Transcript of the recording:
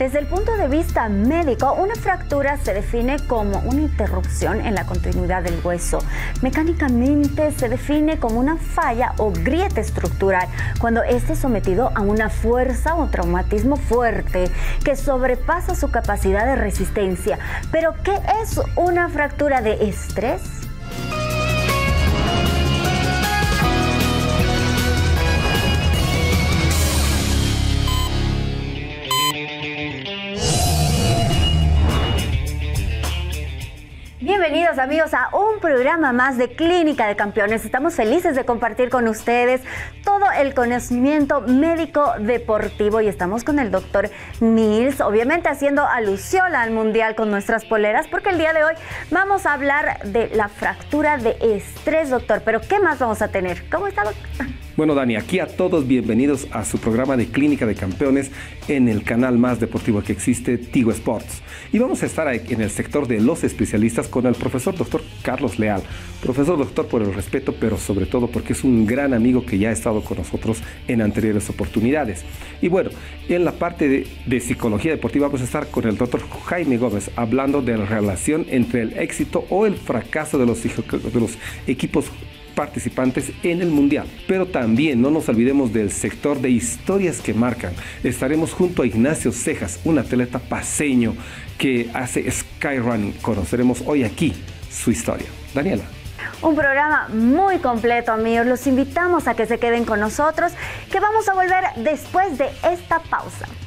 Desde el punto de vista médico, una fractura se define como una interrupción en la continuidad del hueso. Mecánicamente se define como una falla o grieta estructural cuando este es sometido a una fuerza o traumatismo fuerte que sobrepasa su capacidad de resistencia. ¿Pero qué es una fractura de estrés? Bienvenidos amigos a un programa más de Clínica de Campeones. Estamos felices de compartir con ustedes todo el conocimiento médico deportivo y estamos con el doctor Nils, obviamente haciendo alusión al mundial con nuestras poleras, porque el día de hoy vamos a hablar de la fractura de estrés, doctor. Pero ¿qué más vamos a tener? ¿Cómo está, doctor? Bueno, Dani, aquí a todos bienvenidos a su programa de Clínica de Campeones en el canal más deportivo que existe, Tigo Sports. Y vamos a estar en el sector de los especialistas con el profesor doctor Carlos Leal. Profesor doctor por el respeto, pero sobre todo porque es un gran amigo que ya ha estado con nosotros en anteriores oportunidades. Y bueno, en la parte de psicología deportiva vamos a estar con el doctor Jaime Gómez hablando de la relación entre el éxito o el fracaso de los equipos participantes en el mundial. Pero también no nos olvidemos del sector de historias que marcan. Estaremos junto a Ignacio Cejas, un atleta paceño que hace skyrunning. Conoceremos hoy aquí su historia. Daniela. Un programa muy completo, amigos. Los invitamos a que se queden con nosotros, que vamos a volver después de esta pausa.